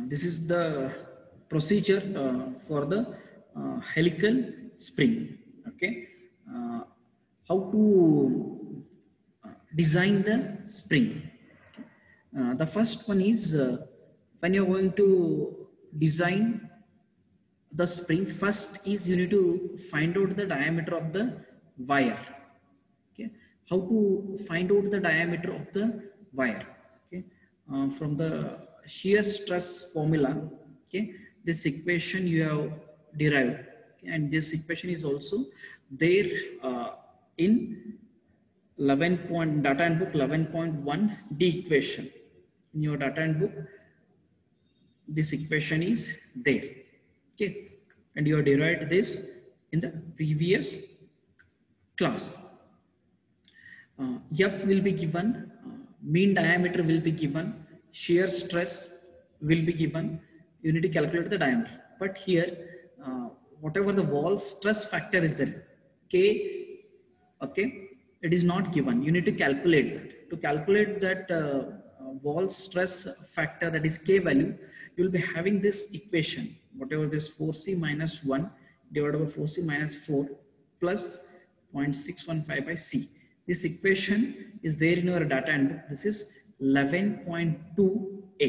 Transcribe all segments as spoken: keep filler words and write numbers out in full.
this is the procedure uh, for the uh, helical spring. Okay, uh, how to uh, design the spring. Uh, the first one is uh, when you're going to design the spring, first is you need to find out the diameter of the wire. Okay, how to find out the diameter of the wire? Okay, uh, from the shear stress formula, okay, this equation you have derived, okay, and this equation is also there uh, in eleven point data and book eleven point one D equation. In your data and book, this equation is there. Okay, and you have derived this in the previous class. Uh, F will be given, uh, mean diameter will be given, shear stress will be given. You need to calculate the diameter. But here, uh, whatever the wall stress factor is there, K, okay, it is not given. You need to calculate that. To calculate that uh, uh, wall stress factor, that is K value, you will be having this equation, whatever this four C minus one divided by four C minus four plus zero point six one five by C. This equation is there in your data and book. This is eleven point two A.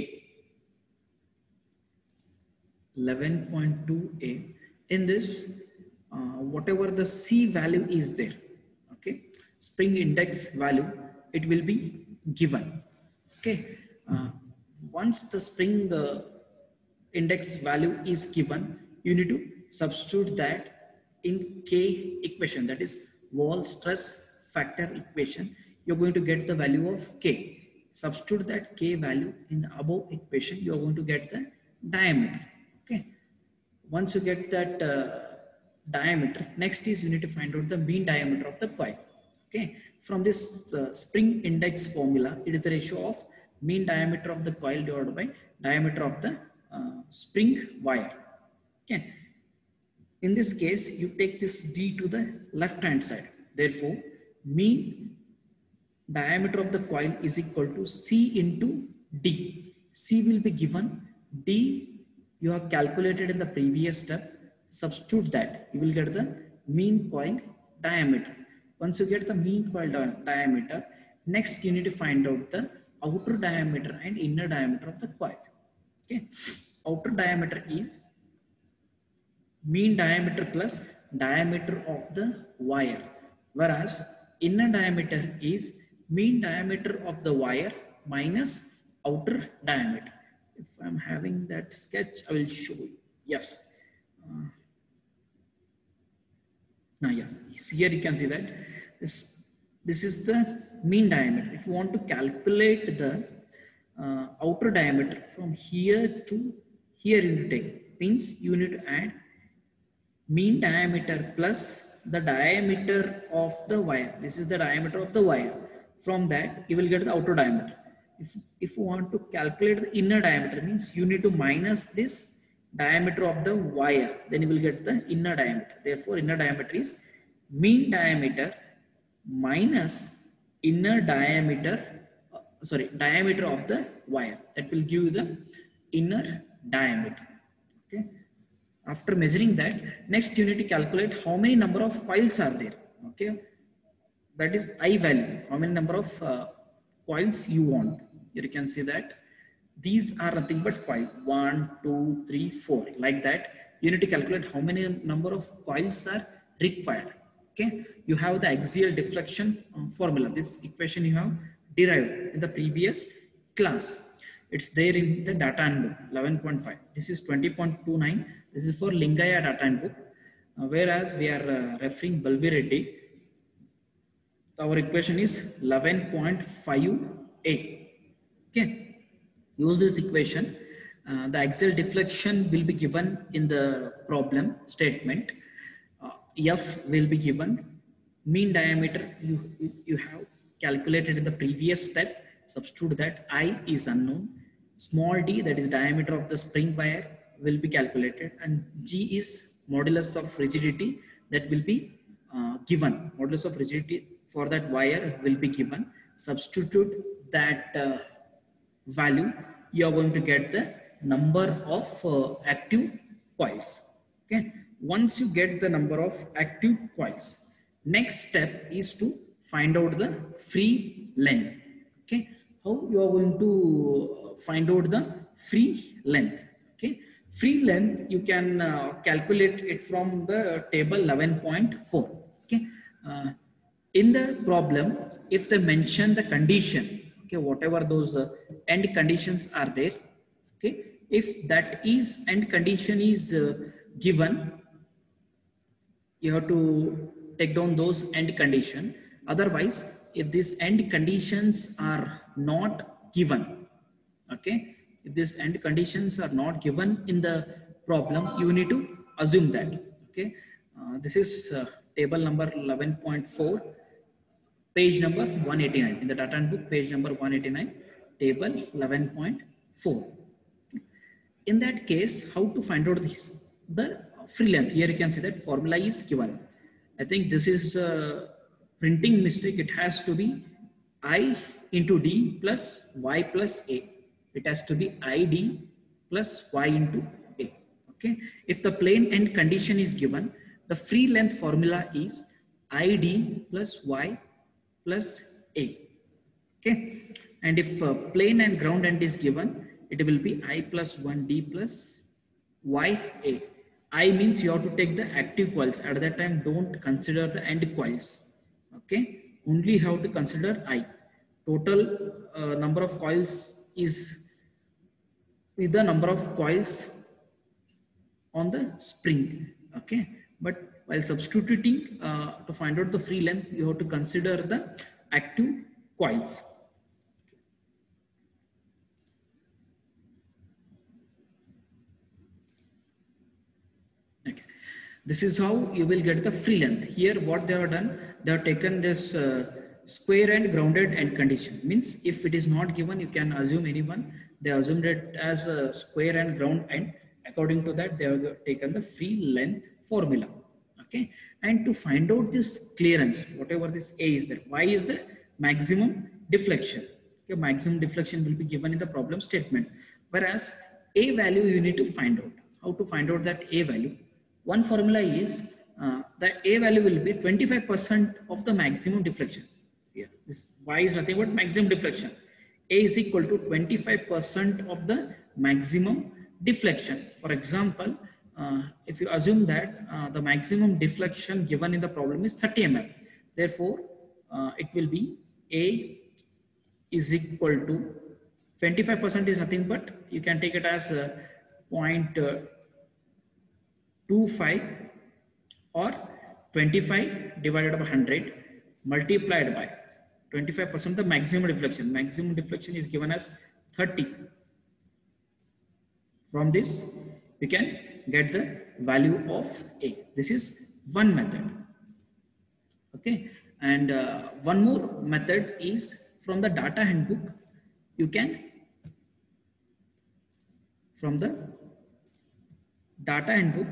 eleven point two A. In this, uh, whatever the C value is there, okay, spring index value, it will be given. Okay, uh, once the spring uh, index value is given, you need to substitute that in K equation, that is wall stress factor equation. You're going to get the value of K. Substitute that K value in the above equation, you're going to get the diameter. Okay, once you get that uh, diameter, next is you need to find out the mean diameter of the coil. Okay, from this uh, spring index formula, it is the ratio of mean diameter of the coil divided by diameter of the uh, spring wire. Okay, in this case, you take this D to the left hand side. Therefore, mean diameter of the coil is equal to C into D. C will be given, D you have calculated in the previous step. Substitute that, you will get the mean coil diameter. Once you get the mean coil di diameter, next you need to find out the outer diameter and inner diameter of the coil. Okay, outer diameter is mean diameter plus diameter of the wire, whereas inner diameter is mean diameter of the wire minus outer diameter. If I'm having that sketch, I will show you. Yes. Uh, now, yes, here you can see that this, this is the mean diameter. If you want to calculate the uh, outer diameter from here to here, you need to take, means you need to add mean diameter plus the diameter of the wire. This is the diameter of the wire. From that, you will get the outer diameter. If, if you want to calculate the inner diameter, means you need to minus this diameter of the wire, then you will get the inner diameter. Therefore, inner diameter is mean diameter minus inner diameter, uh, sorry, diameter of the wire. That will give you the inner diameter. Okay. After measuring that, next you need to calculate how many number of coils are there. Okay, that is I value, how many number of uh, coils you want. Here you can see that these are nothing but coil, one, two, three, four, like that. You need to calculate how many number of coils are required. Okay, you have the axial deflection formula. This equation you have derived in the previous class. It's there in the data and book eleven point five. This is twenty point two nine. This is for Lingaya data and book. Uh, whereas we are uh, referring Balvi Reddy, our equation is eleven point five A. Okay, use this equation. Uh, the axial deflection will be given in the problem statement. Uh, F will be given. Mean diameter you, you, you have calculated in the previous step. Substitute that. I is unknown. Small d, that is diameter of the spring wire, will be calculated, and G is modulus of rigidity, that will be uh, given. Modulus of rigidity for that wire will be given. Substitute that uh, value, you are going to get the number of uh, active coils. Okay, once you get the number of active coils, next step is to find out the free length. Okay, how you are going to find out the free length? Okay, free length you can uh, calculate it from the table eleven point four. Okay, uh, in the problem, if they mention the condition, okay, whatever those uh, end conditions are there, okay, if that is end condition is uh, given, you have to take down those end condition. Otherwise, if these end conditions are not given, okay, if these end conditions are not given in the problem, you need to assume that. Okay, uh, this is uh, table number eleven point four, page number one eighty-nine in the data handbook, page number one eighty-nine, table eleven point four. In that case, how to find out this? The free length. Here you can see that formula is given. I think this is a printing mistake. It has to be I into D plus Y plus A. It has to be I D plus Y into A. Okay. If the plain end condition is given, the free length formula is I D plus Y plus A. Okay. And if uh, plain and ground end is given, it will be I plus one D plus Y A. I means you have to take the active coils. At that time, don't consider the end coils. Okay. Only have to consider I. Total uh, number of coils is with the number of coils on the spring. Okay. But while substituting uh, to find out the free length, you have to consider the active coils. Okay. This is how you will get the free length. Here what they have done, they have taken this uh, square and grounded end condition. Means if it is not given, you can assume anyone. They assumed it as a square and ground end. According to that, they have taken the free length formula. Okay. And to find out this clearance, whatever this A is there, Y is the maximum deflection. Okay. Maximum deflection will be given in the problem statement. Whereas A value you need to find out. How to find out that A value? One formula is uh, the A value will be twenty-five percent of the maximum deflection. Here, this Y is nothing but maximum deflection. A is equal to twenty-five percent of the maximum deflection. For example, uh, if you assume that uh, the maximum deflection given in the problem is thirty millimeters, therefore uh, it will be A is equal to twenty-five percent is nothing but you can take it as uh, zero point two five or twenty-five divided by one hundred multiplied by twenty-five percent the maximum deflection. Maximum deflection is given as thirty. From this, we can get the value of A. This is one method. Okay. And uh, one more method is from the data handbook. You can, from the data handbook,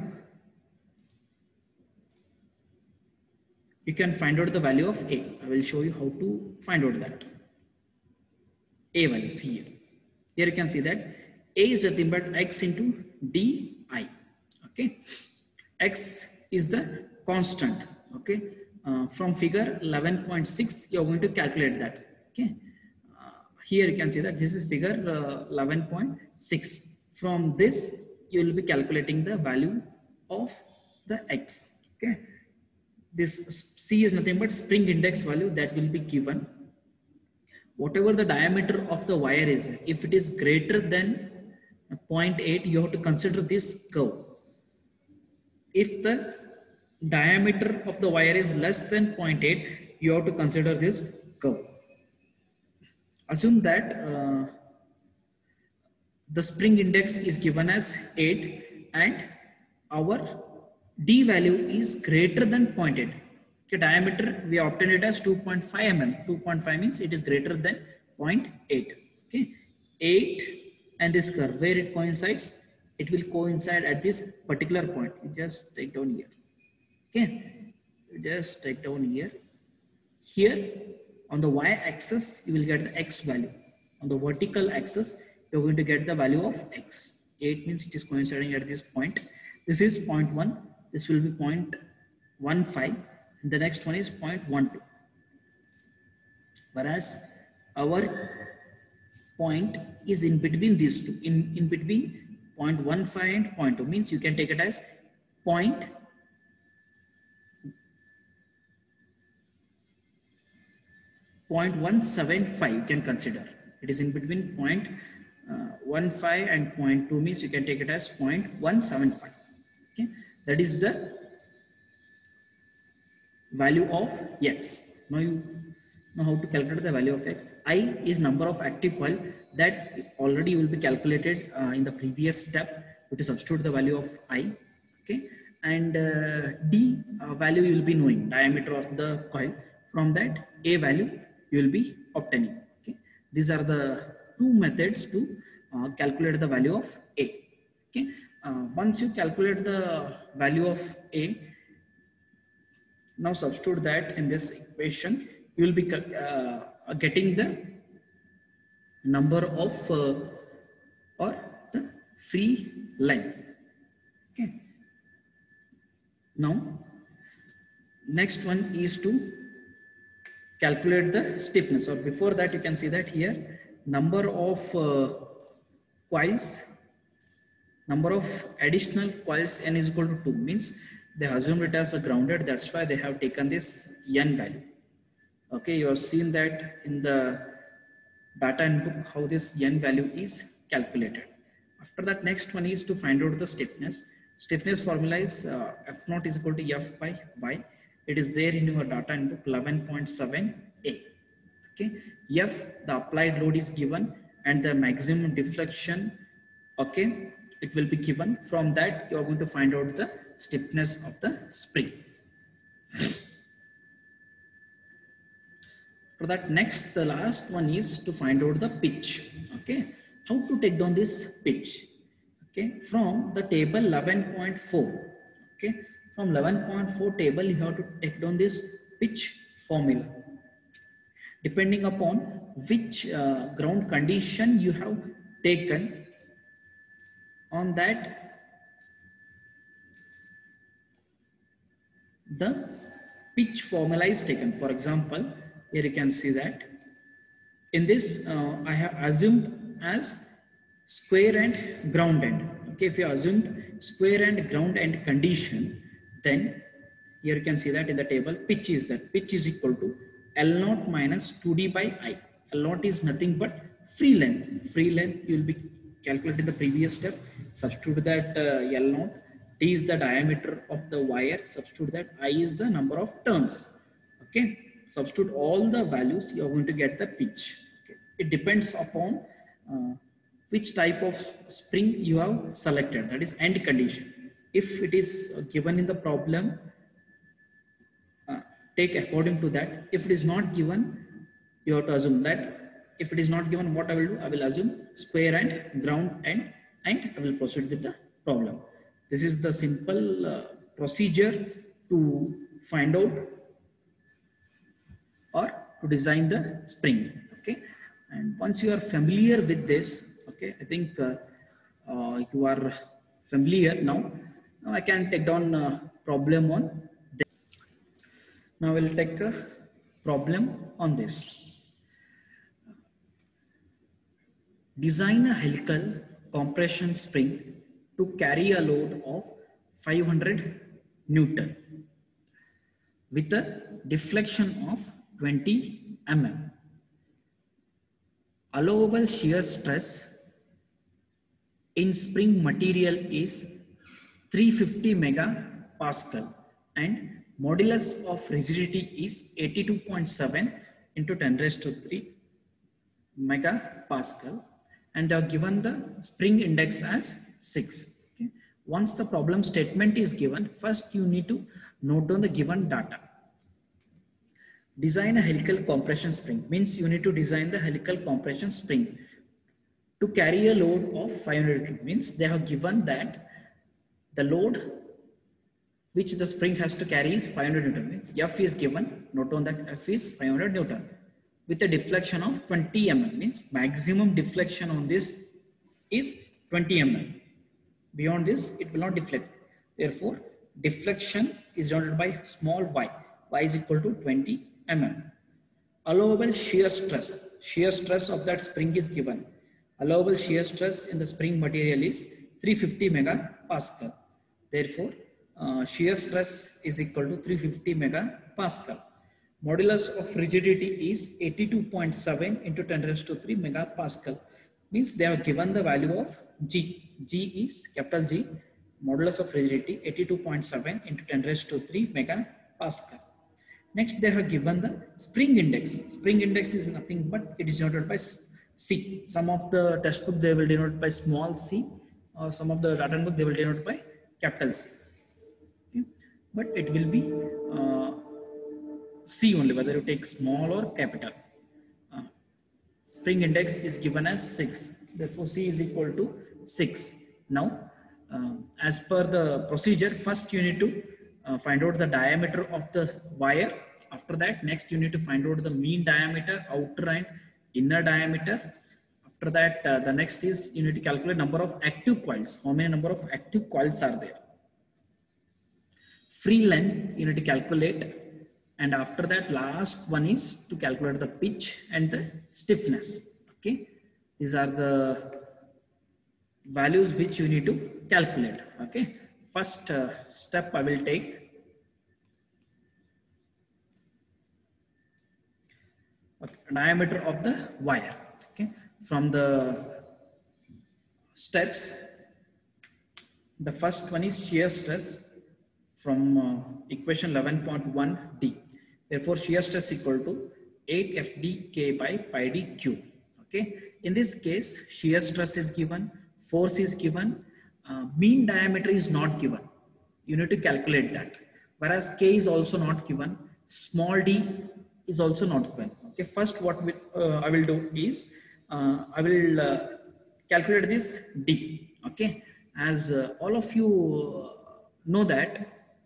you can find out the value of A. I will show you how to find out that. A values here. Here you can see that A is nothing but X into D I. Okay. X is the constant. Okay. Uh, from figure eleven point six, you are going to calculate that. Okay. Uh, here you can see that this is figure uh, eleven point six. From this, you will be calculating the value of the X. Okay. This C is nothing but spring index value that will be given. Whatever the diameter of the wire is, if it is greater than zero point eight, you have to consider this curve. If the diameter of the wire is less than zero point eight, you have to consider this curve. Assume that uh, the spring index is given as eight and our D value is greater than zero point eight. Okay, diameter we obtained it as two point five millimeters. two point five means it is greater than zero point eight. Okay, eight and this curve where it coincides, it will coincide at this particular point. You just take down here. Okay, you just take down here. Here on the y-axis, you will get the x value. On the vertical axis, you're going to get the value of x. eight means it is coinciding at this point. This is zero point one, this will be zero point one five, and the next one is zero point one two. Whereas our point is in between these two, in, in between zero point one five and zero point two, means you can take it as zero point zero point one seven five, you can consider. It is in between zero point one five and zero point two, means you can take it as zero point one seven five. Okay, that is the value of x. Now you know how to calculate the value of x. I is number of active coil, that already will be calculated uh, in the previous step. To substitute the value of I. Okay, and uh, d uh, value you will be knowing, diameter of the coil. From that, a value you will be obtaining. Okay, these are the two methods to uh, calculate the value of a. Okay, uh, once you calculate the value of a, now substitute that in this equation, you will be uh, getting the number of uh, or the free length. Okay, now next one is to calculate the stiffness, or before that you can see that here number of uh, coils, number of additional coils n is equal to two, means they assumed it as a grounded, that's why they have taken this n value. Okay, you have seen that in the data input how this n value is calculated. After that, next one is to find out the stiffness. Stiffness formula is uh, F naught is equal to F by Y. It is there in your data input eleven point seven A. Okay, F, the applied load is given, and the maximum deflection, okay, it will be given. From that, you are going to find out the stiffness of the spring. For that, next, the last one is to find out the pitch. Okay, how to take down this pitch? Okay, from the table eleven point four. Okay, from eleven point four table, you have to take down this pitch formula. Depending upon which uh, ground condition you have taken, on that the pitch formula is taken. For example, here you can see that in this uh, I have assumed as square and ground end. Okay, if you assumed square and ground end condition, then here you can see that in the table pitch is that pitch is equal to L naught minus two D by I. L naught is nothing but free length. Free length you will be calculated in the previous step. Substitute that uh, L naught. D is the diameter of the wire. Substitute that I is the number of turns. Okay, substitute all the values, you are going to get the pitch. Okay. It depends upon uh, which type of spring you have selected, that is end condition. If it is given in the problem, uh, take according to that. If it is not given, you have to assume that. If it is not given, what I will do? I will assume square and ground end, and I will proceed with the problem. This is the simple uh, procedure to find out or to design the spring. Okay, and once you are familiar with this, okay, I think uh, uh, you are familiar now. Now I can take down a problem on this. Now we'll take a problem on this. Design a helical compression spring to carry a load of five hundred Newton with a deflection of twenty millimeters. Allowable shear stress in spring material is three hundred fifty megapascal and modulus of rigidity is eighty-two point seven into ten raised to three megapascal, and they are given the spring index as six. Okay. Once the problem statement is given, first you need to note down the given data. Design a helical compression spring means you need to design the helical compression spring to carry a load of five hundred Newton. Means they have given that the load which the spring has to carry is five hundred Newton. Means F is given, note on that F is five hundred Newton with a deflection of twenty millimeters. Means maximum deflection on this is twenty millimeters. Beyond this, it will not deflect. Therefore, deflection is denoted by small y. Y is equal to twenty millimeters. Allowable shear stress. Shear stress of that spring is given. Allowable shear stress in the spring material is three hundred fifty megapascal. Therefore, uh, shear stress is equal to three hundred fifty megapascal. Modulus of rigidity is eighty-two point seven into ten raised to three megapascal. Means they have given the value of G. G is capital G. Modulus of rigidity eighty-two point seven into ten raised to three megapascal. Next, they have given the spring index. Spring index is nothing but it is denoted by C. Some of the textbook they will denote by small c, or some of the written book they will denote by capital C. Okay. But it will be uh, C only, whether you take small or capital. Uh, spring index is given as six. Therefore, C is equal to six. Now, uh, as per the procedure, first you need to uh, find out the diameter of the wire. After that, next you need to find out the mean diameter, outer and inner diameter. After that, uh, the next is you need to calculate number of active coils. How many number of active coils are there? Free length you need to calculate. And after that, last one is to calculate the pitch and the stiffness. Okay, these are the values which you need to calculate. Okay, first uh, step I will take. Okay, diameter of the wire. Okay, from the steps, the first one is shear stress from uh, equation eleven point one D. Therefore, shear stress equal to eight F D K by pi d Q. Okay. In this case, shear stress is given, force is given, uh, mean diameter is not given. You need to calculate that. Whereas K is also not given, small d is also not given. Okay. First, what we, uh, I will do is uh, I will uh, calculate this D. Okay. As uh, all of you know that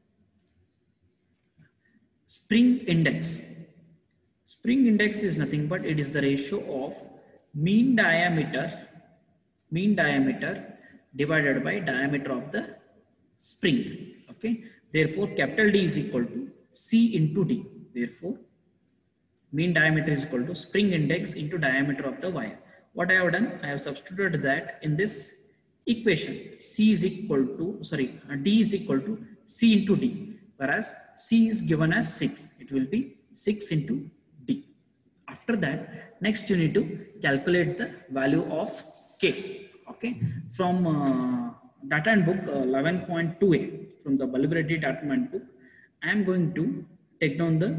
spring index. Spring index is nothing but it is the ratio of mean diameter, mean diameter divided by diameter of the spring. Okay. Therefore, capital D is equal to C into D. Therefore, mean diameter is equal to spring index into diameter of the wire. What I have done, I have substituted that in this equation. C is equal to, sorry, D is equal to C into D. Whereas C is given as six, it will be six into D. After that, next you need to calculate the value of K. Okay, from uh, data and book uh, eleven point two A, from the Bulb-Ready data and book, I am going to take down the,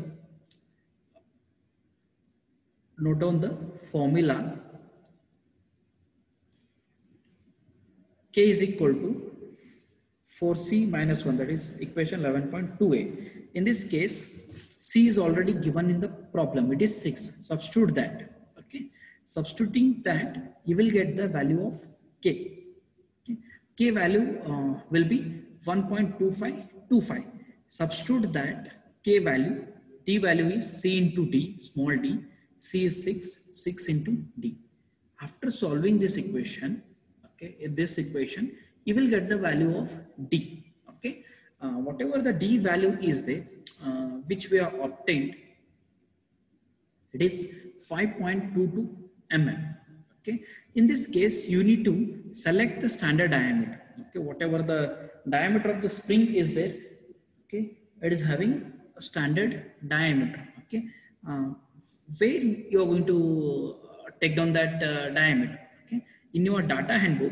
note down the formula. K is equal to four C minus one, that is equation eleven point two A. In this case, C is already given in the problem, it is six. Substitute that. Okay, substituting that, you will get the value of K. Okay. K value uh, will be one point two five two five. Substitute that K value, D value is C into D, small d, C is six, six into D. After solving this equation, okay, in this equation, you will get the value of D. Okay, uh, whatever the D value is there, uh, which we have obtained, it is five point two two millimeters. Okay, in this case, you need to select the standard diameter. Okay, whatever the diameter of the spring is there, okay, it is having a standard diameter. Okay, uh, where you are going to take down that uh, diameter. Okay, in your data handbook,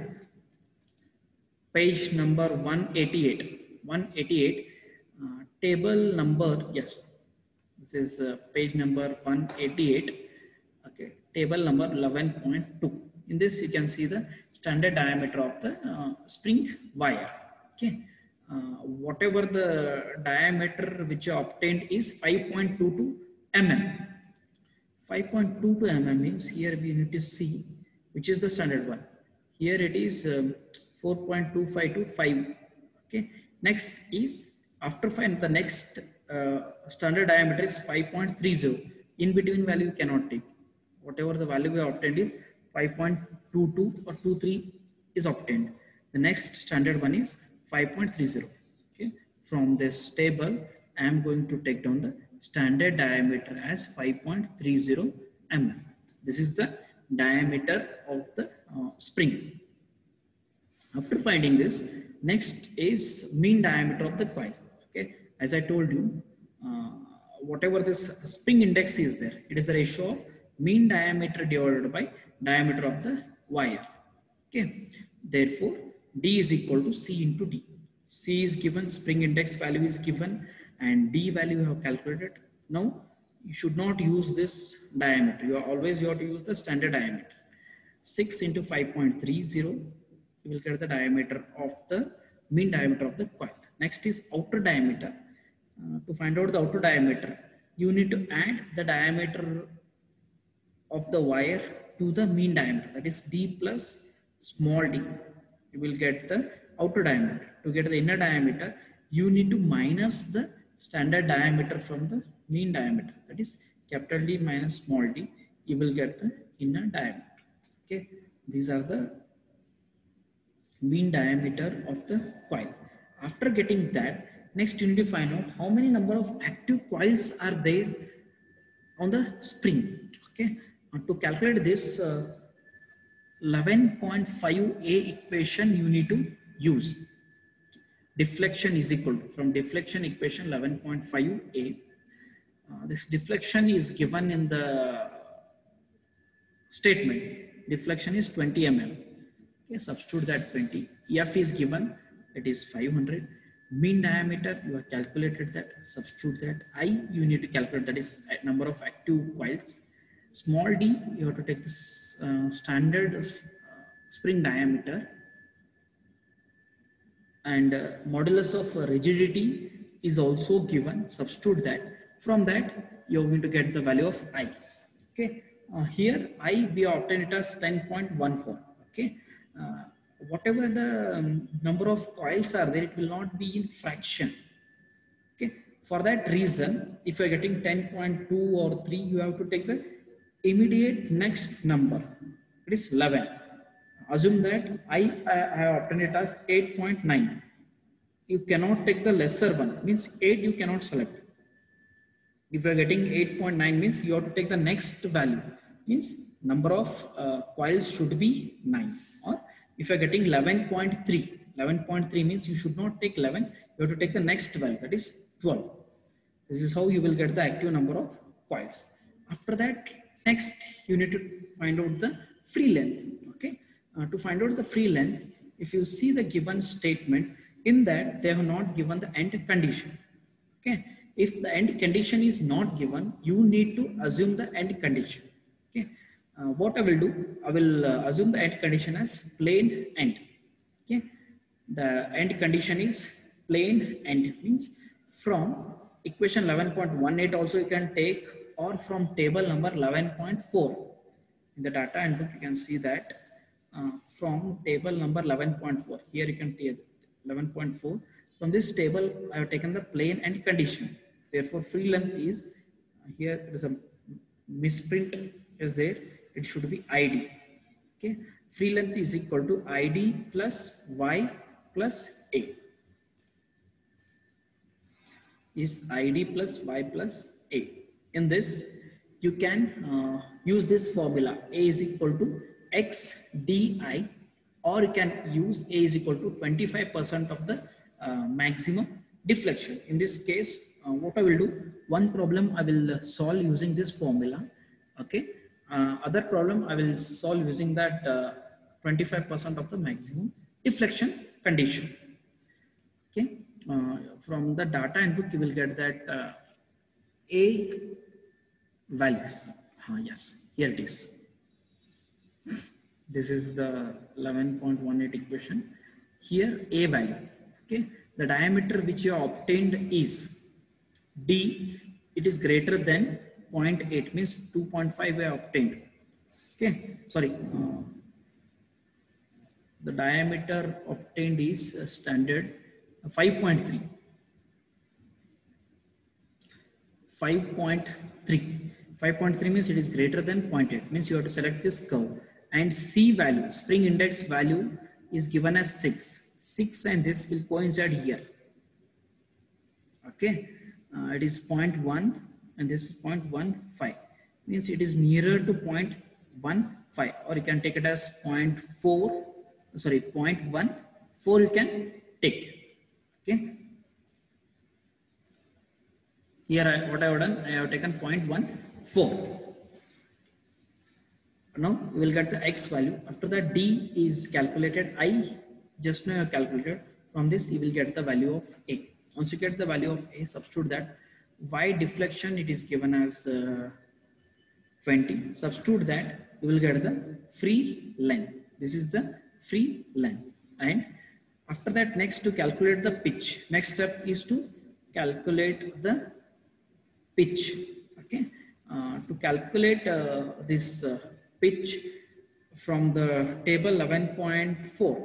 page number one eighty-eight, one eighty-eight, uh, table number, yes, this is uh, page number one eighty-eight, okay, table number eleven point two. In this, you can see the standard diameter of the uh, spring wire. Okay, uh, whatever the diameter which you obtained is five point two two millimeters. five point two two millimeters means here we need to see which is the standard one. Here it is um, four point two five to five. Okay, next is after five, the next uh, standard diameter is five point three zero. In between value you cannot take. Whatever the value we obtained is five point two two or two three is obtained. The next standard one is five point three zero. Okay, from this table, I am going to take down the standard diameter as five point three zero millimeters. This is the diameter of the uh, spring. After finding this, next is mean diameter of the coil. Okay, as I told you, uh, whatever this spring index is there, it is the ratio of mean diameter divided by diameter of the wire. Okay, therefore D is equal to C into D. C is given, spring index value is given, and D value you have calculated. Now you should not use this diameter. You are always you have to use the standard diameter. six into five point three zero. You will get the diameter of the mean diameter of the coil. Next is outer diameter. Uh, to find out the outer diameter, you need to add the diameter of the wire to the mean diameter, that is D plus small d. You will get the outer diameter. To get the inner diameter, you need to minus the standard diameter from the mean diameter, that is capital D minus small d. You will get the inner diameter. Okay, these are the mean diameter of the coil. After getting that, next you need to find out how many number of active coils are there on the spring. Okay, and to calculate this uh, eleven point five A equation you need to use. Deflection is equal to, from deflection equation eleven point five A. Uh, this deflection is given in the statement. Deflection is twenty millimeters. Okay, substitute that twenty. F is given, it is five hundred. Mean diameter, you have calculated that, substitute that. I, you need to calculate, that is number of active coils. Small d, you have to take this uh, standard uh, spring diameter. And uh, modulus of rigidity is also given, substitute that. From that, you are going to get the value of I. Okay, uh, here I, we obtain it as ten point one four. Okay. Uh, whatever the um, number of coils are there, it will not be in fraction. Okay, for that reason, if you are getting ten point two or three, you have to take the immediate next number, it is eleven. Assume that I, I have obtained it as eight point nine. You cannot take the lesser one, means eight you cannot select. If you are getting eight point nine, means you have to take the next value, means number of uh, coils should be nine. Or if you are getting eleven point three, eleven point three means you should not take eleven, you have to take the next value, that is twelve. This is how you will get the active number of coils. After that, next you need to find out the free length. Okay, uh, to find out the free length, if you see the given statement, in that they have not given the end condition. Okay, if the end condition is not given, you need to assume the end condition. Okay. Uh, what I will do, I will uh, assume the end condition as plain end. Okay, the end condition is plain end, means from equation eleven point one eight also you can take, or from table number eleven point four. In the data and book you can see that uh, from table number eleven point four. Here you can take eleven point four. From this table I have taken the plain end condition. Therefore free length is uh, here there is a misprint is there. It should be I D. Okay, free length is equal to I D plus Y plus A. Is I D plus Y plus A. In this, you can uh, use this formula. A is equal to X D I, or you can use A is equal to twenty-five percent of the uh, maximum deflection. In this case, uh, what I will do, one problem I will solve using this formula. Okay. Uh, other problem I will solve using that twenty-five percent of the maximum deflection condition. Okay, uh, from the data input you will get that uh, A values. Uh, yes, here it is. This is the eleven point one eight equation. Here A value. Okay, the diameter which you have obtained is D. It is greater than zero point eight, means two point five we have obtained. Okay, sorry. Uh, the diameter obtained is uh, standard uh, five point three. five point three. five point three means it is greater than zero point eight. Means you have to select this curve. And C value, spring index value, is given as six. six and this will coincide here. Okay, uh, it is zero point one and this is zero point one five. Means it is nearer to zero point one five, or you can take it as zero point four, sorry, zero point one four you can take. Okay. Here I, what I have done, I have taken zero point one four. Now we will get the x value. After that d is calculated, I just now have calculated. From this you will get the value of a. Once you get the value of a, substitute that. Y deflection it is given as uh, twenty. Substitute that, you will get the free length. This is the free length. And after that, next to calculate the pitch. Next step is to calculate the pitch. Okay. Uh, to calculate uh, this uh, pitch from the table eleven point four.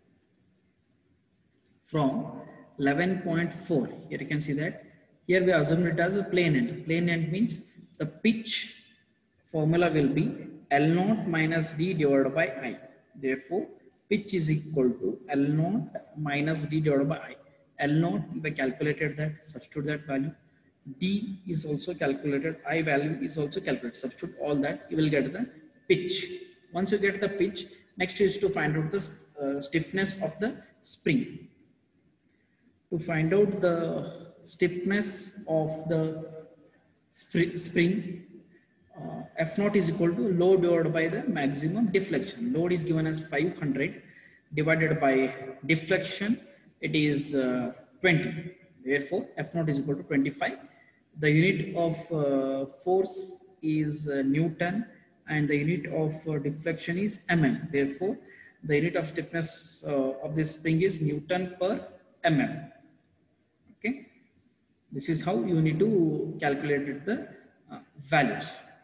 From eleven point four, here you can see that. Here we assume it as a plane end. Plane end means the pitch formula will be L naught minus D divided by I. Therefore, pitch is equal to L naught minus D divided by I. L naught, if I calculated that, substitute that value. D is also calculated, I value is also calculated. Substitute all that, you will get the pitch. Once you get the pitch, next is to find out the uh, stiffness of the spring. To find out the stiffness of the spring, uh, F naught is equal to load divided by the maximum deflection. Load is given as five hundred divided by deflection, it is uh, twenty. Therefore, F naught is equal to twenty-five. The unit of uh, force is uh, Newton and the unit of uh, deflection is mm. Therefore, the unit of stiffness uh, of this spring is Newton per mm. Okay, this is how you need to calculate the uh, values.